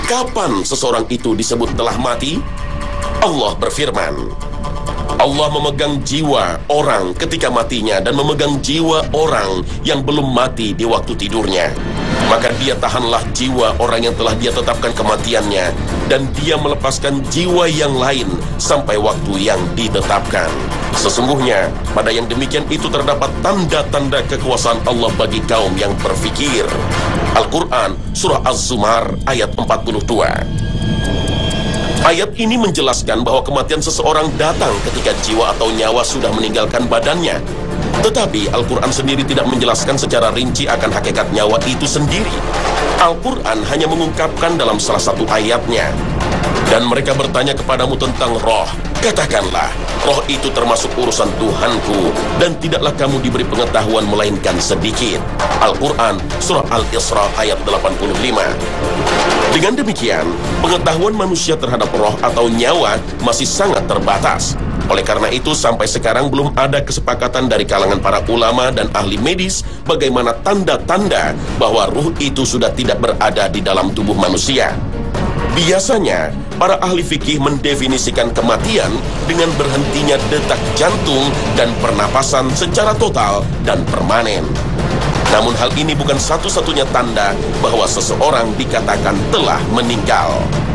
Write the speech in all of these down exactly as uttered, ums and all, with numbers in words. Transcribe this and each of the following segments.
Kapan seseorang itu disebut telah mati? Allah berfirman, Allah memegang jiwa orang ketika matinya dan memegang jiwa orang yang belum mati di waktu tidurnya. Maka dia tahanlah jiwa orang yang telah dia tetapkan kematiannya, dan dia melepaskan jiwa yang lain sampai waktu yang ditetapkan. Sesungguhnya pada yang demikian itu terdapat tanda-tanda kekuasaan Allah bagi kaum yang berfikir. Al-Quran Surah Az-Zumar ayat empat puluh dua. Ayat ini menjelaskan bahwa kematian seseorang datang ketika jiwa atau nyawa sudah meninggalkan badannya. Tetapi Al-Quran sendiri tidak menjelaskan secara rinci akan hakikat nyawa itu sendiri. Al-Quran hanya mengungkapkan dalam salah satu ayatnya, dan mereka bertanya kepadamu tentang roh. Katakanlah, roh itu termasuk urusan Tuhanku, dan tidaklah kamu diberi pengetahuan melainkan sedikit. Al-Quran Surah Al-Isra ayat delapan puluh lima. Dengan demikian, pengetahuan manusia terhadap roh atau nyawa masih sangat terbatas. Oleh karena itu, sampai sekarang belum ada kesepakatan dari kalangan para ulama dan ahli medis bagaimana tanda-tanda bahwa ruh itu sudah tidak berada di dalam tubuh manusia. Biasanya, para ahli fikih mendefinisikan kematian dengan berhentinya detak jantung dan pernapasan secara total dan permanen. Namun hal ini bukan satu-satunya tanda bahwa seseorang dikatakan telah meninggal.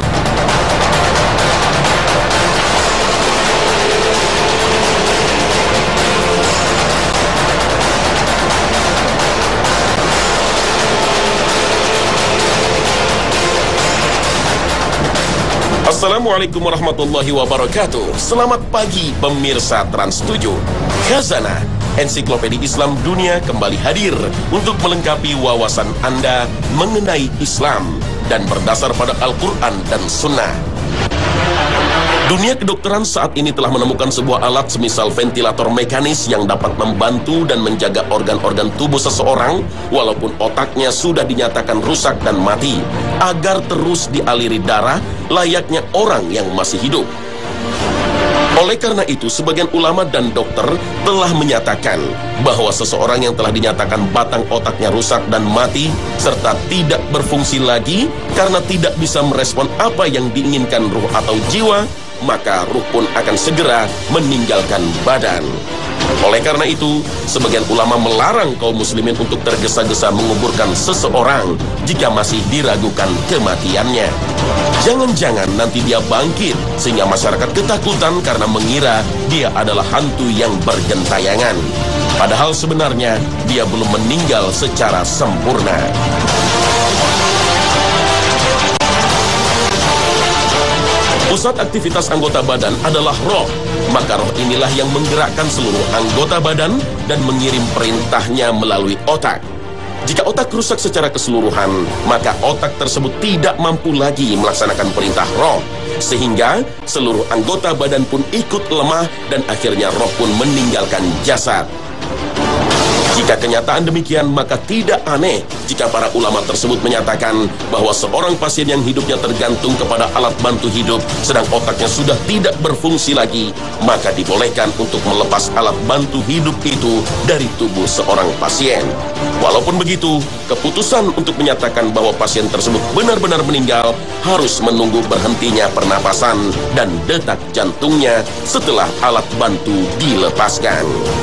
Assalamualaikum warahmatullahi wabarakatuh. Selamat pagi pemirsa Trans tujuh. Khazanah Ensiklopedia Islam Dunia kembali hadir untuk melengkapi wawasan Anda mengenai Islam dan berdasar pada Al-Quran dan Sunnah. Dunia kedokteran saat ini telah menemukan sebuah alat semisal ventilator mekanis yang dapat membantu dan menjaga organ-organ tubuh seseorang walaupun otaknya sudah dinyatakan rusak dan mati, agar terus dialiri darah layaknya orang yang masih hidup. Oleh karena itu, sebagian ulama dan dokter telah menyatakan bahwa seseorang yang telah dinyatakan batang otaknya rusak dan mati serta tidak berfungsi lagi karena tidak bisa merespon apa yang diinginkan ruh atau jiwa, maka ruh pun akan segera meninggalkan badan. Oleh karena itu, sebagian ulama melarang kaum muslimin untuk tergesa-gesa menguburkan seseorang jika masih diragukan kematiannya. Jangan-jangan nanti dia bangkit sehingga masyarakat ketakutan karena mengira dia adalah hantu yang bergentayangan. Padahal sebenarnya dia belum meninggal secara sempurna. Pusat aktivitas anggota badan adalah roh. Maka roh inilah yang menggerakkan seluruh anggota badan dan mengirim perintahnya melalui otak. Jika otak rusak secara keseluruhan, maka otak tersebut tidak mampu lagi melaksanakan perintah roh, sehingga seluruh anggota badan pun ikut lemah dan akhirnya roh pun meninggalkan jasad. Jika kenyataan demikian, maka tidak aneh jika para ulama tersebut menyatakan bahwa seorang pasien yang hidupnya tergantung kepada alat bantu hidup, sedang otaknya sudah tidak berfungsi lagi, maka dibolehkan untuk melepas alat bantu hidup itu dari tubuh seorang pasien. Walaupun begitu, keputusan untuk menyatakan bahwa pasien tersebut benar-benar meninggal harus menunggu berhentinya pernapasan dan detak jantungnya setelah alat bantu dilepaskan.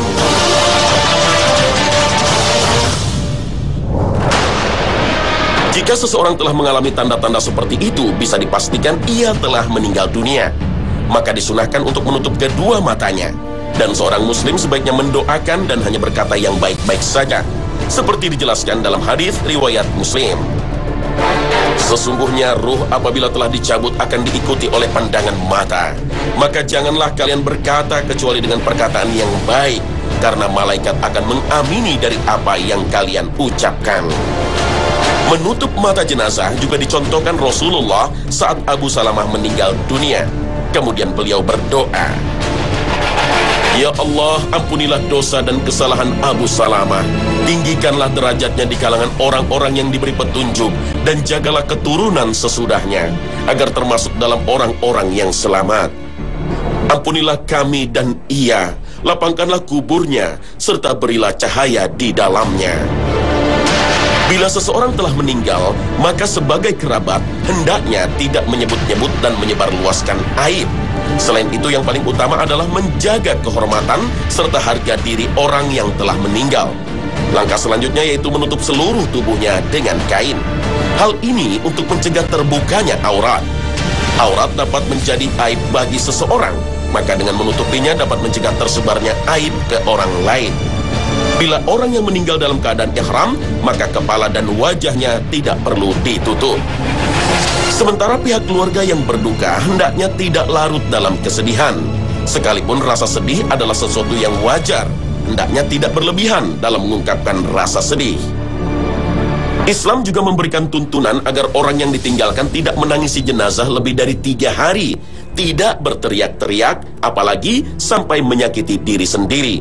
Jika seseorang telah mengalami tanda-tanda seperti itu, bisa dipastikan ia telah meninggal dunia. Maka disunahkan untuk menutup kedua matanya. Dan seorang muslim sebaiknya mendoakan dan hanya berkata yang baik-baik saja, seperti dijelaskan dalam hadis riwayat Muslim. Sesungguhnya ruh apabila telah dicabut akan diikuti oleh pandangan mata. Maka janganlah kalian berkata kecuali dengan perkataan yang baik, karena malaikat akan mengamini dari apa yang kalian ucapkan. Menutup mata jenazah juga dicontohkan Rasulullah saat Abu Salamah meninggal dunia. Kemudian beliau berdoa, Ya Allah, ampunilah dosa dan kesalahan Abu Salamah. Tinggikanlah derajatnya di kalangan orang-orang yang diberi petunjuk, dan jagalah keturunan sesudahnya, agar termasuk dalam orang-orang yang selamat. Ampunilah kami dan ia, lapangkanlah kuburnya, serta berilah cahaya di dalamnya. Bila seseorang telah meninggal, maka sebagai kerabat, hendaknya tidak menyebut-nyebut dan menyebarluaskan aib. Selain itu, yang paling utama adalah menjaga kehormatan serta harga diri orang yang telah meninggal. Langkah selanjutnya yaitu menutup seluruh tubuhnya dengan kain. Hal ini untuk mencegah terbukanya aurat. Aurat dapat menjadi aib bagi seseorang, maka dengan menutupinya dapat mencegah tersebarnya aib ke orang lain. Bila orang yang meninggal dalam keadaan ihram, maka kepala dan wajahnya tidak perlu ditutup. Sementara pihak keluarga yang berduka hendaknya tidak larut dalam kesedihan. Sekalipun rasa sedih adalah sesuatu yang wajar, hendaknya tidak berlebihan dalam mengungkapkan rasa sedih. Islam juga memberikan tuntunan agar orang yang ditinggalkan tidak menangisi jenazah lebih dari tiga hari, tidak berteriak-teriak, apalagi sampai menyakiti diri sendiri.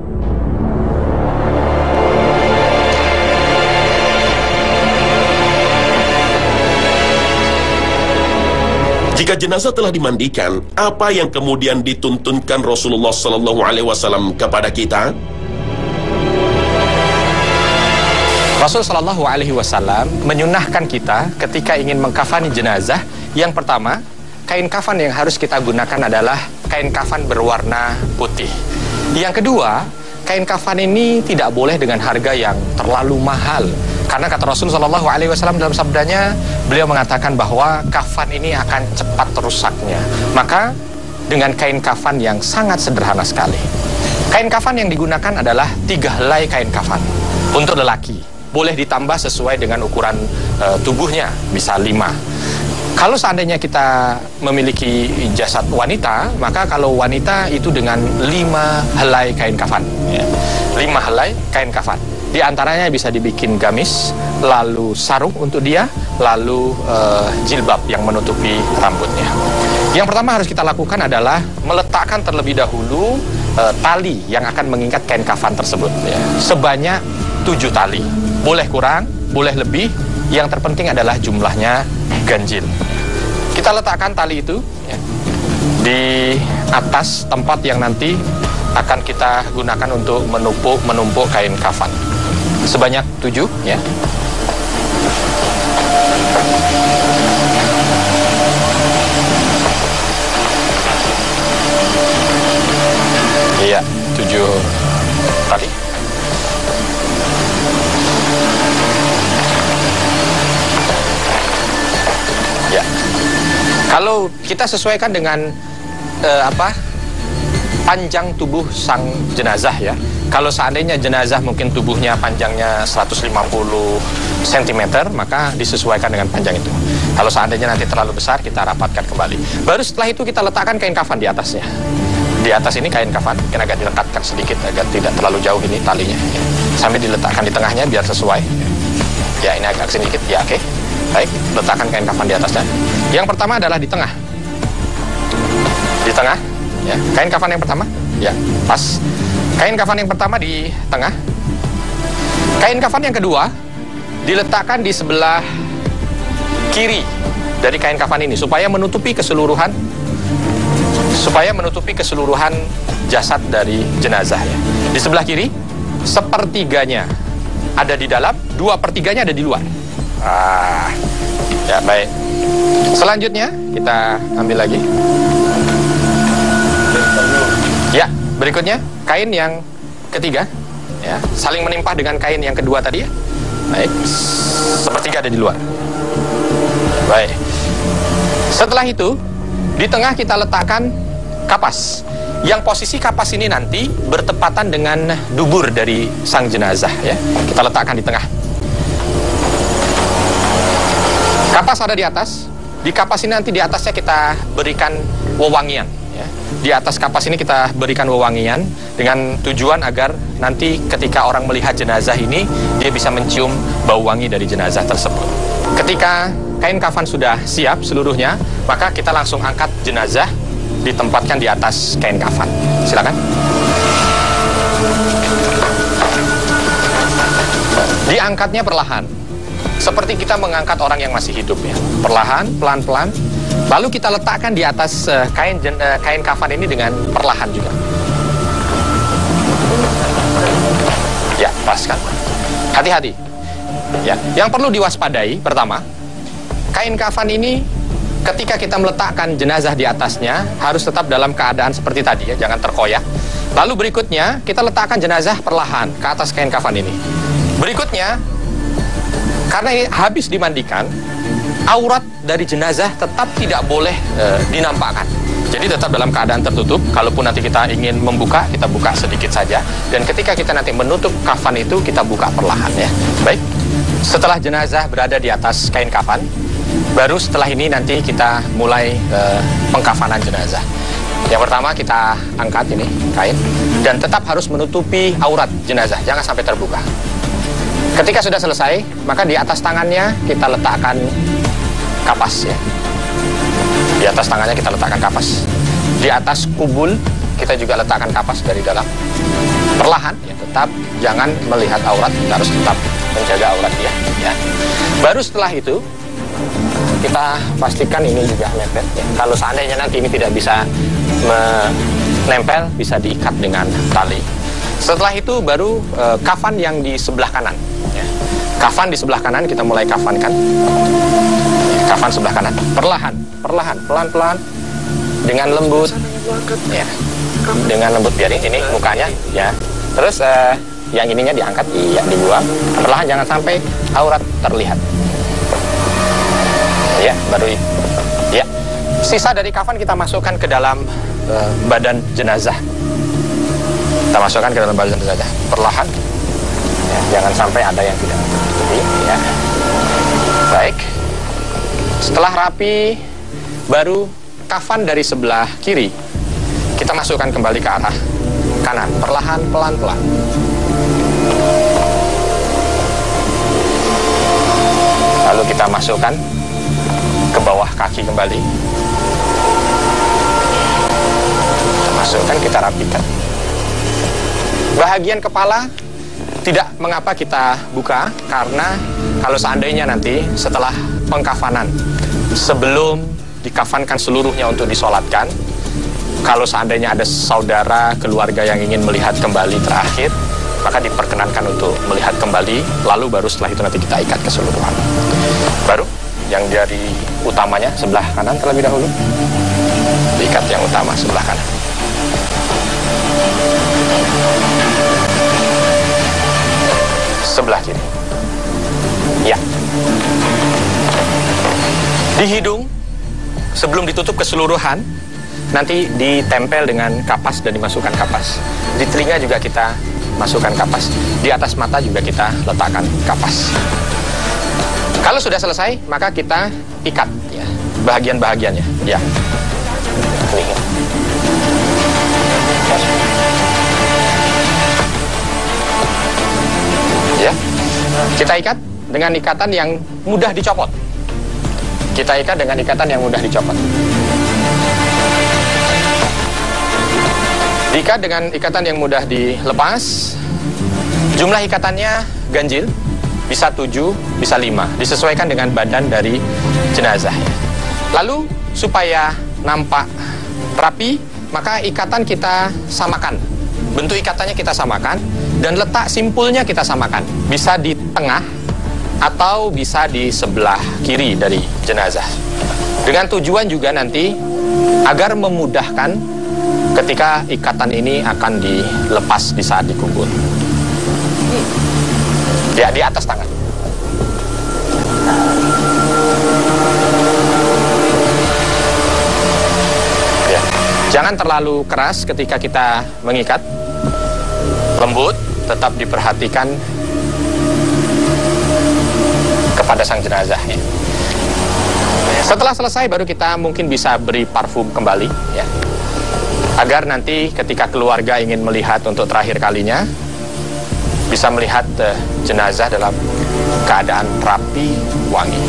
Jika jenazah telah dimandikan, apa yang kemudian dituntunkan Rasulullah Sallallahu Alaihi Wasallam kepada kita? Rasul Sallallahu Alaihi Wasallam menyunahkan kita ketika ingin mengkafani jenazah, yang pertama, kain kafan yang harus kita gunakan adalah kain kafan berwarna putih. Yang kedua, kain kafan ini tidak boleh dengan harga yang terlalu mahal. Karena kata Rasul Sallallahu Alaihi Wasallam dalam sabdanya, beliau mengatakan bahwa kafan ini akan cepat rusaknya. Maka dengan kain kafan yang sangat sederhana sekali. Kain kafan yang digunakan adalah tiga helai kain kafan untuk lelaki. Boleh ditambah sesuai dengan ukuran e, tubuhnya, bisa lima. Kalau seandainya kita memiliki jasad wanita, maka kalau wanita itu dengan lima helai kain kafan, ya. Lima helai kain kafan. Di antaranya bisa dibikin gamis, lalu sarung untuk dia, lalu uh, jilbab yang menutupi rambutnya. Yang pertama harus kita lakukan adalah meletakkan terlebih dahulu uh, tali yang akan mengikat kain kafan tersebut, ya. Sebanyak tujuh tali. Boleh kurang, boleh lebih. Yang terpenting adalah jumlahnya ganjil. Kita letakkan tali itu, ya, di atas tempat yang nanti akan kita gunakan untuk menumpuk menumpuk kain kafan. Sebanyak tujuh, ya. Iya, tujuh tali. Ya. Kalau kita sesuaikan dengan uh, apa? panjang tubuh sang jenazah, ya. Kalau seandainya jenazah mungkin tubuhnya panjangnya seratus lima puluh sentimeter, maka disesuaikan dengan panjang itu. Kalau seandainya nanti terlalu besar, kita rapatkan kembali. Baru setelah itu kita letakkan kain kafan di atasnya. Di atas ini kain kafan, mungkin agak dilekatkan sedikit agar tidak terlalu jauh ini talinya, ya. Sambil diletakkan di tengahnya biar sesuai. Ya, ini agak sedikit, ya, oke. Baik, letakkan kain kafan di atasnya. Yang pertama adalah di tengah. Di tengah. Ya, kain kafan yang pertama, ya, pas. Kain kafan yang pertama di tengah. Kain kafan yang kedua diletakkan di sebelah kiri dari kain kafan ini supaya menutupi keseluruhan supaya menutupi keseluruhan jasad dari jenazah, ya. Di sebelah kiri, sepertiganya ada di dalam, dua pertiganya ada di luar. Ah, ya, baik. Selanjutnya kita ambil lagi. Ya, berikutnya kain yang ketiga, ya, saling menimpa dengan kain yang kedua tadi, ya. Baik, sepertiga ada di luar. Baik. Setelah itu, di tengah kita letakkan kapas. Yang posisi kapas ini nanti bertepatan dengan dubur dari sang jenazah, ya. Kita letakkan di tengah. Kapas ada di atas. Di kapas ini nanti di atasnya kita berikan wewangian. Di atas kapas ini kita berikan wewangian dengan tujuan agar nanti ketika orang melihat jenazah ini, dia bisa mencium bau wangi dari jenazah tersebut. Ketika kain kafan sudah siap seluruhnya, maka kita langsung angkat jenazah, ditempatkan di atas kain kafan. Silakan. Diangkatnya perlahan, seperti kita mengangkat orang yang masih hidup, ya. Perlahan, pelan-pelan. Lalu kita letakkan di atas uh, kain uh, kain kafan ini dengan perlahan juga. Ya, pas kan? Hati-hati. Ya, yang perlu diwaspadai pertama, kain kafan ini ketika kita meletakkan jenazah di atasnya harus tetap dalam keadaan seperti tadi ya, jangan terkoyak. Lalu berikutnya kita letakkan jenazah perlahan ke atas kain kafan ini. Berikutnya, karena habis dimandikan, aurat dari jenazah tetap tidak boleh e, dinampakkan. Jadi tetap dalam keadaan tertutup. Kalaupun nanti kita ingin membuka, kita buka sedikit saja. Dan ketika kita nanti menutup kafan itu, kita buka perlahan ya. Baik. Setelah jenazah berada di atas kain kafan, baru setelah ini nanti kita mulai e, pengkafanan jenazah. Yang pertama kita angkat ini kain dan tetap harus menutupi aurat jenazah, jangan sampai terbuka. Ketika sudah selesai, maka di atas tangannya kita letakkan kapas ya. Di atas tangannya kita letakkan kapas. Di atas kubul kita juga letakkan kapas dari dalam. Perlahan ya, tetap jangan melihat aurat, kita harus tetap menjaga aurat dia ya. Baru setelah itu kita pastikan ini juga mepet ya. Kalau seandainya nanti ini tidak bisa menempel, bisa diikat dengan tali. Setelah itu baru e, kafan yang di sebelah kanan ya. Kafan di sebelah kanan kita mulai kafankan. Kafan sebelah kanan, perlahan, perlahan, pelan-pelan, dengan lembut, ya, dengan lembut biar ini mukanya, ya. Terus uh, yang ininya diangkat, iya, dibuang, perlahan jangan sampai aurat terlihat. Ya, baru, ya. Sisa dari kafan kita masukkan ke dalam uh, badan jenazah. Kita masukkan ke dalam badan jenazah, perlahan, ya, jangan sampai ada yang tidak tertutupi, ya. Baik. Setelah rapi, baru kafan dari sebelah kiri kita masukkan kembali ke arah kanan, perlahan, pelan-pelan. Lalu kita masukkan ke bawah kaki kembali. Kita masukkan, kita rapikan. Bahagian kepala tidak mengapa kita buka, karena kalau seandainya nanti setelah pengkafanan, sebelum dikafankan seluruhnya untuk disolatkan, kalau seandainya ada saudara, keluarga yang ingin melihat kembali terakhir, maka diperkenankan untuk melihat kembali, lalu baru setelah itu nanti kita ikat keseluruhan. Baru yang dari utamanya sebelah kanan terlebih dahulu, diikat yang utama sebelah kanan. Sebelah kiri. Ya. Di hidung, sebelum ditutup keseluruhan, nanti ditempel dengan kapas dan dimasukkan kapas. Di telinga juga kita masukkan kapas. Di atas mata juga kita letakkan kapas. Kalau sudah selesai, maka kita ikat ya, bahagian-bahagiannya. Ya. Ini. Ya. Kita ikat dengan ikatan yang mudah dicopot. Kita ikat dengan ikatan yang mudah dicopot. Diikat dengan ikatan yang mudah dilepas. Jumlah ikatannya ganjil, bisa tujuh, bisa lima. Disesuaikan dengan badan dari jenazah. Lalu supaya nampak rapi, maka ikatan kita samakan. Bentuk ikatannya kita samakan dan letak simpulnya kita samakan. Bisa di tengah atau bisa di sebelah kiri dari jenazah. Dengan tujuan juga nanti agar memudahkan ketika ikatan ini akan dilepas di saat dikubur. Ya, di atas tangan. Ya. Jangan terlalu keras ketika kita mengikat. Lembut, tetap diperhatikan kepada sang jenazah ya. Setelah selesai baru kita mungkin bisa beri parfum kembali ya, agar nanti ketika keluarga ingin melihat untuk terakhir kalinya bisa melihat uh, jenazah dalam keadaan rapi, wangi.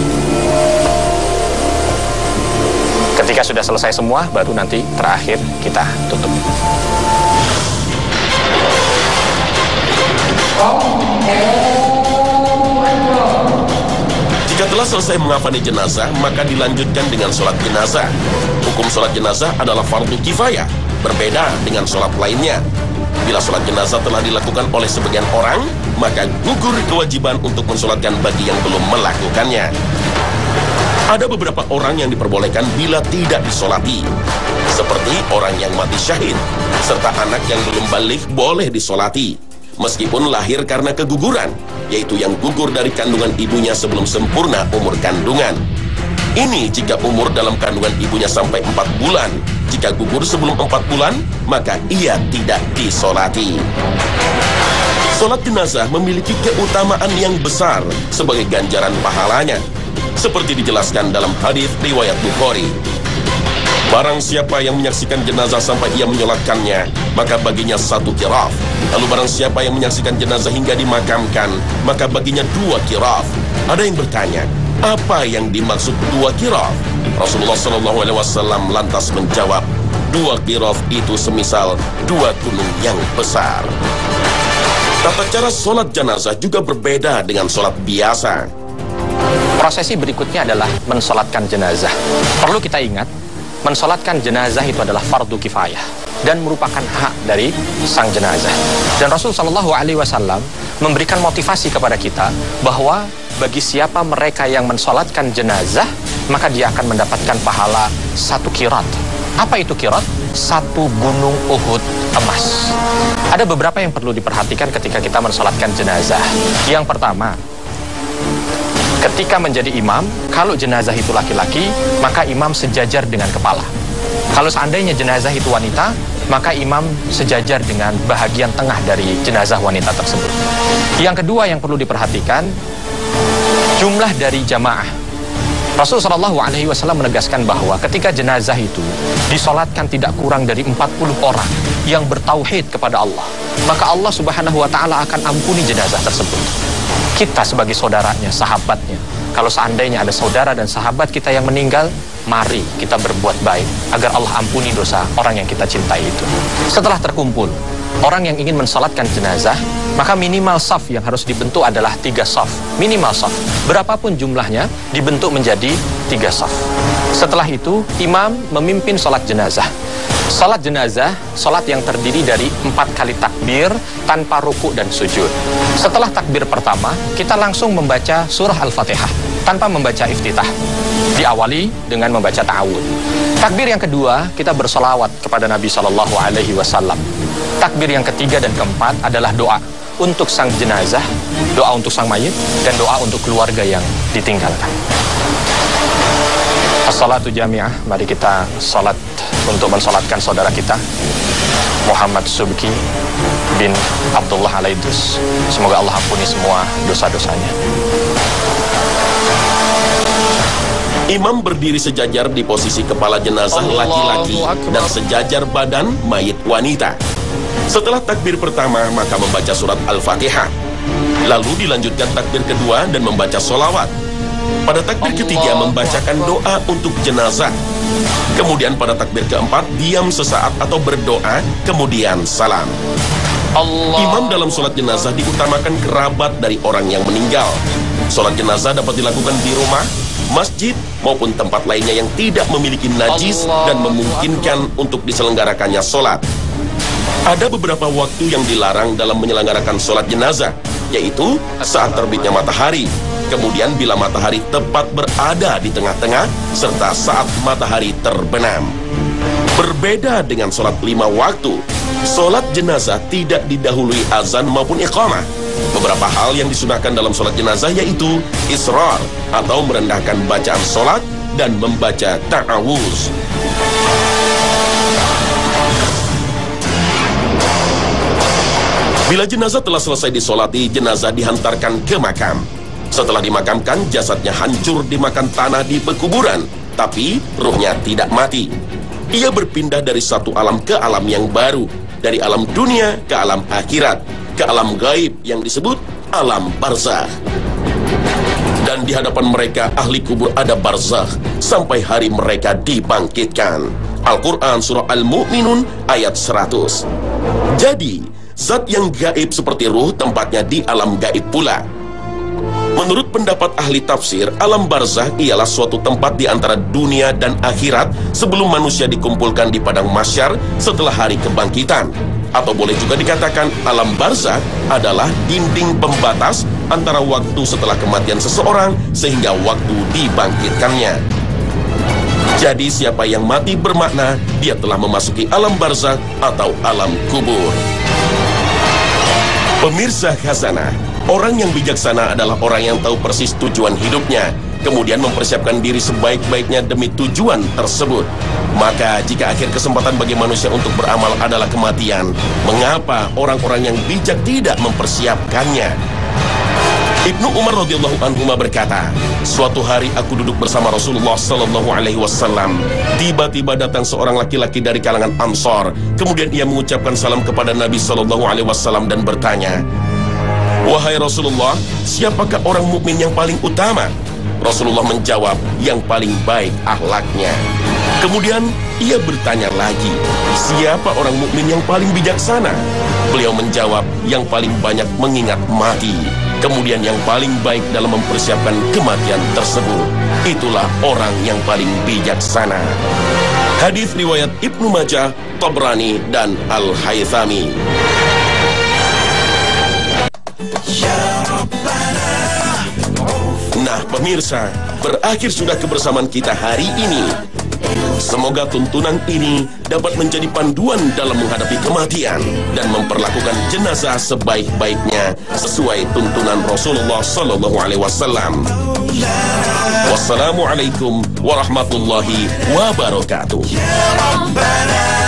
Ketika sudah selesai semua baru nanti terakhir kita tutup. Jika telah selesai mengafani jenazah, maka dilanjutkan dengan sholat jenazah. Hukum sholat jenazah adalah fardu kifayah, berbeda dengan sholat lainnya. Bila sholat jenazah telah dilakukan oleh sebagian orang, maka gugur kewajiban untuk mensolatkan bagi yang belum melakukannya. Ada beberapa orang yang diperbolehkan bila tidak disolati, seperti orang yang mati syahid, serta anak yang belum balik boleh disolati, meskipun lahir karena keguguran, yaitu yang gugur dari kandungan ibunya sebelum sempurna umur kandungan. Ini jika umur dalam kandungan ibunya sampai empat bulan. Jika gugur sebelum empat bulan, maka ia tidak disolati. Sholat jenazah memiliki keutamaan yang besar sebagai ganjaran pahalanya, seperti dijelaskan dalam hadis riwayat Bukhari. Barang siapa yang menyaksikan jenazah sampai ia menyolatkannya, maka baginya satu kiraf. Lalu barang siapa yang menyaksikan jenazah hingga dimakamkan, maka baginya dua kiraf. Ada yang bertanya, apa yang dimaksud dua kiraf? Rasulullah shallallahu alaihi wasallam lantas menjawab, dua kiraf itu semisal dua gunung yang besar. Tata cara sholat jenazah juga berbeda dengan sholat biasa. Prosesi berikutnya adalah mensolatkan jenazah. Perlu kita ingat, mensolatkan jenazah itu adalah fardu kifayah dan merupakan hak dari sang jenazah. Dan Rasul shallallahu alaihi wasallam memberikan motivasi kepada kita bahwa bagi siapa mereka yang mensolatkan jenazah, maka dia akan mendapatkan pahala satu kirat. Apa itu kirat? Satu gunung Uhud emas. Ada beberapa yang perlu diperhatikan ketika kita mensolatkan jenazah. Yang pertama, ketika menjadi imam, kalau jenazah itu laki-laki, maka imam sejajar dengan kepala. Kalau seandainya jenazah itu wanita, maka imam sejajar dengan bahagian tengah dari jenazah wanita tersebut. Yang kedua yang perlu diperhatikan, jumlah dari jamaah. Rasul shallallahu alaihi wasallam menegaskan bahwa ketika jenazah itu disolatkan tidak kurang dari empat puluh orang yang bertauhid kepada Allah, maka Allah subhanahu wa ta'ala akan ampuni jenazah tersebut. Kita sebagai saudaranya, sahabatnya, kalau seandainya ada saudara dan sahabat kita yang meninggal, mari kita berbuat baik agar Allah ampuni dosa orang yang kita cintai itu. Setelah terkumpul orang yang ingin mensolatkan jenazah, maka minimal saf yang harus dibentuk adalah tiga saf. Minimal saf, berapapun jumlahnya, dibentuk menjadi tiga saf. Setelah itu, imam memimpin sholat jenazah. Sholat jenazah, sholat yang terdiri dari empat kali takbir tanpa ruku dan sujud. Setelah takbir pertama, kita langsung membaca surah Al-Fatihah tanpa membaca iftitah. Diawali dengan membaca ta'awud. Takbir yang kedua, kita bersolawat kepada Nabi shallallahu alaihi wasallam. Takbir yang ketiga dan keempat adalah doa untuk sang jenazah, doa untuk sang mayit, dan doa untuk keluarga yang ditinggalkan. As-salatu jami'ah, mari kita salat untuk mensalatkan saudara kita Muhammad Subki bin Abdullah Alaidus. Semoga Allah ampuni semua dosa-dosanya. Imam berdiri sejajar di posisi kepala jenazah laki-laki dan sejajar badan mayit wanita. Setelah takbir pertama, maka membaca surat Al-Fatihah. Lalu dilanjutkan takbir kedua dan membaca sholawat. Pada takbir ketiga membacakan doa untuk jenazah. Kemudian pada takbir keempat diam sesaat atau berdoa, kemudian salam. Allah. Imam dalam sholat jenazah diutamakan kerabat dari orang yang meninggal. Sholat jenazah dapat dilakukan di rumah, masjid, maupun tempat lainnya yang tidak memiliki najis Allah. Dan memungkinkan untuk diselenggarakannya sholat. Ada beberapa waktu yang dilarang dalam menyelenggarakan sholat jenazah, yaitu saat terbitnya matahari, kemudian bila matahari tepat berada di tengah-tengah, serta saat matahari terbenam. Berbeda dengan sholat lima waktu, sholat jenazah tidak didahului azan maupun iqamah. Beberapa hal yang disunahkan dalam sholat jenazah yaitu israr atau merendahkan bacaan sholat dan membaca ta'awuz. Bila jenazah telah selesai disolati, jenazah dihantarkan ke makam. Setelah dimakamkan, jasadnya hancur dimakan tanah di pekuburan, tapi ruhnya tidak mati. Ia berpindah dari satu alam ke alam yang baru, dari alam dunia ke alam akhirat, ke alam gaib yang disebut alam barzakh. Dan di hadapan mereka ahli kubur ada barzakh sampai hari mereka dibangkitkan. Al-Quran surah Al-Mu'minun ayat seratus. Jadi zat yang gaib seperti ruh tempatnya di alam gaib pula. Menurut pendapat ahli tafsir, alam barzakh ialah suatu tempat di antara dunia dan akhirat sebelum manusia dikumpulkan di padang mahsyar setelah hari kebangkitan. Atau boleh juga dikatakan alam barzakh adalah dinding pembatas antara waktu setelah kematian seseorang sehingga waktu dibangkitkannya. Jadi siapa yang mati bermakna dia telah memasuki alam barzakh atau alam kubur. Pemirsa Khazanah, orang yang bijaksana adalah orang yang tahu persis tujuan hidupnya, kemudian mempersiapkan diri sebaik-baiknya demi tujuan tersebut. Maka jika akhir kesempatan bagi manusia untuk beramal adalah kematian, mengapa orang-orang yang bijak tidak mempersiapkannya? Ibnu Umar radhiyallahu anhu berkata, suatu hari aku duduk bersama Rasulullah sallallahu alaihi wasallam. Tiba-tiba datang seorang laki-laki dari kalangan Ansar. Kemudian ia mengucapkan salam kepada Nabi sallallahu alaihi wasallam dan bertanya, "Wahai Rasulullah, siapakah orang mukmin yang paling utama?" Rasulullah menjawab, "Yang paling baik akhlaknya." Kemudian ia bertanya lagi, "Siapa orang mukmin yang paling bijaksana?" Beliau menjawab, "Yang paling banyak mengingat mati." Kemudian yang paling baik dalam mempersiapkan kematian tersebut, itulah orang yang paling bijaksana. Hadis riwayat Ibnu Majah, Tabrani, dan Al-Haythami. Nah pemirsa, berakhir sudah kebersamaan kita hari ini. Semoga tuntunan ini dapat menjadi panduan dalam menghadapi kematian dan memperlakukan jenazah sebaik-baiknya sesuai tuntunan Rasulullah sallallahu alaihi wasallam. Wassalamualaikum warahmatullahi wabarakatuh.